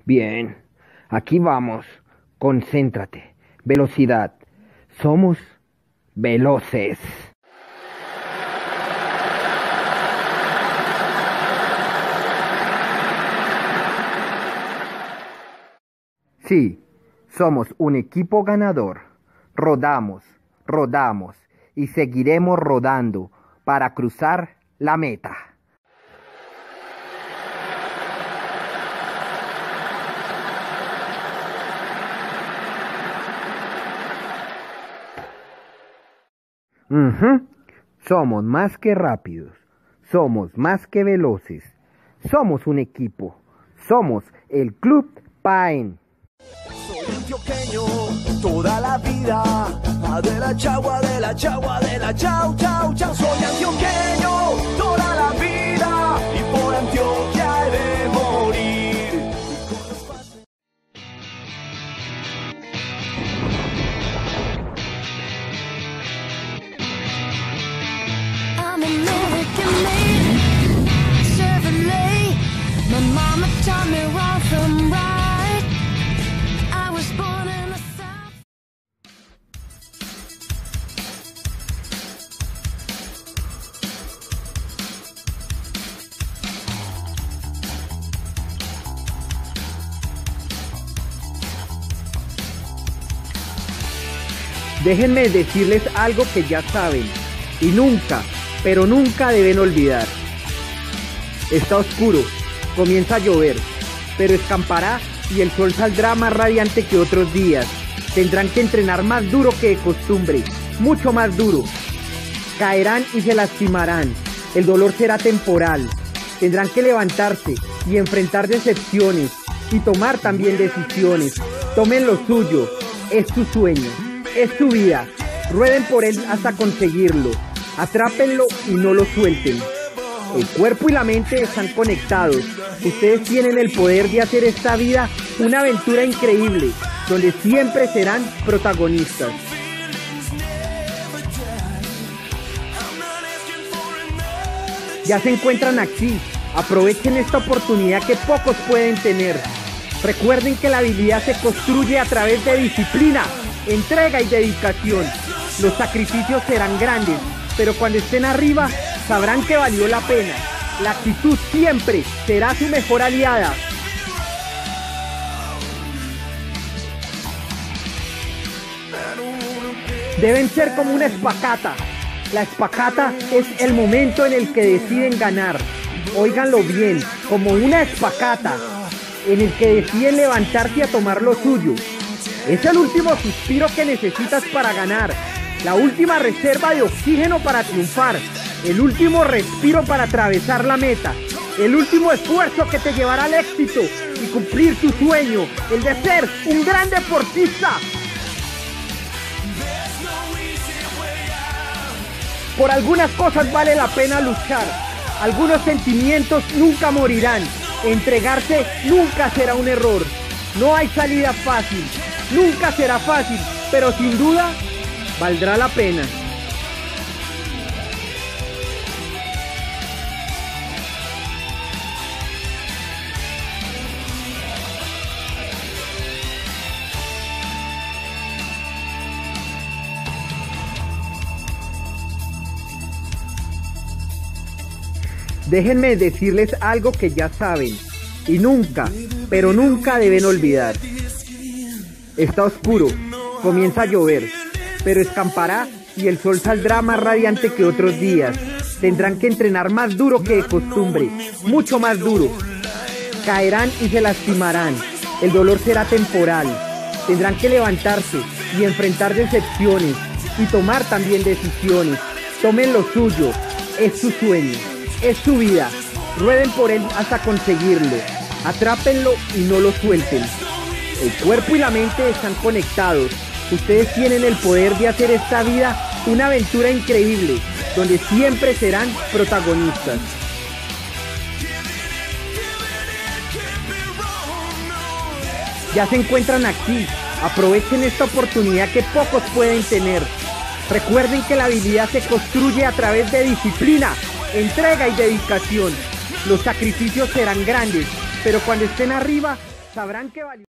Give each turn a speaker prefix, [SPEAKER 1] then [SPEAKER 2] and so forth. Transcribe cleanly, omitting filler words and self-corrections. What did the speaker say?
[SPEAKER 1] Bien, aquí vamos. Concéntrate. Velocidad. Somos veloces. Sí, somos un equipo ganador. Rodamos, rodamos y seguiremos rodando para cruzar la meta. Somos más que rápidos, somos más que veloces, somos un equipo, somos el Club Paen.
[SPEAKER 2] Soy antioqueño toda la vida, de la chagua, de la chagua, de la chau, chau, chau. Soy antioqueño toda la vida y por Antioquia he de morir.
[SPEAKER 3] I'm American-made Chevrolet. My mama taught me wrong from right. I was born in the South.
[SPEAKER 1] Déjenme decirles algo que ya saben y nunca, pero nunca deben olvidar. Está oscuro, comienza a llover, pero escampará y el sol saldrá más radiante que otros días. Tendrán que entrenar más duro que de costumbre, mucho más duro. Caerán y se lastimarán, el dolor será temporal. Tendrán que levantarse y enfrentar decepciones y tomar también decisiones. Tomen lo suyo, es su sueño, es su vida. Rueden por él hasta conseguirlo. Atrápenlo y no lo suelten. El cuerpo y la mente están conectados. Ustedes tienen el poder de hacer esta vida una aventura increíble, donde siempre serán protagonistas. Ya se encuentran aquí. Aprovechen esta oportunidad que pocos pueden tener. Recuerden que la habilidad se construye a través de disciplina, entrega y dedicación. Los sacrificios serán grandes, pero cuando estén arriba, sabrán que valió la pena. La actitud siempre será su mejor aliada. Deben ser como una espacata. La espacata es el momento en el que deciden ganar. Óiganlo bien, como una espacata, en el que deciden levantarse a tomar lo suyo. Es el último suspiro que necesitas para ganar. La última reserva de oxígeno para triunfar, el último respiro para atravesar la meta, el último esfuerzo que te llevará al éxito y cumplir tu sueño, el de ser un gran deportista. Por algunas cosas vale la pena luchar, algunos sentimientos nunca morirán, entregarse nunca será un error, no hay salida fácil, nunca será fácil, pero sin duda valdrá la pena. Déjenme decirles algo que ya saben y nunca, pero nunca deben olvidar. Está oscuro, comienza a llover, pero escampará y el sol saldrá más radiante que otros días. Tendrán que entrenar más duro que de costumbre, mucho más duro. Caerán y se lastimarán, el dolor será temporal. Tendrán que levantarse y enfrentar decepciones y tomar también decisiones. Tomen lo suyo, es su sueño, es su vida. Rueden por él hasta conseguirlo. Atrápenlo y no lo suelten. El cuerpo y la mente están conectados. Ustedes tienen el poder de hacer esta vida una aventura increíble, donde siempre serán protagonistas. Ya se encuentran aquí. Aprovechen esta oportunidad que pocos pueden tener. Recuerden que la habilidad se construye a través de disciplina, entrega y dedicación. Los sacrificios serán grandes, pero cuando estén arriba, sabrán que valió.